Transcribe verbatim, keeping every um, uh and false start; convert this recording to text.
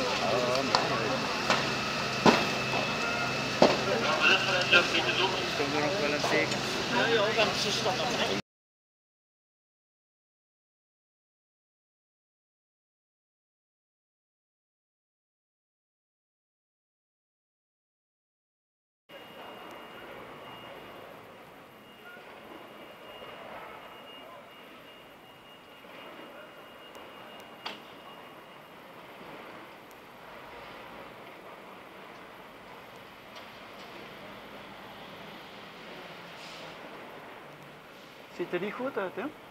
Oh, nee. Komt er nog wel een teken? Ja, ja, dan is het dan nog. Ziet er niet goed uit, hè?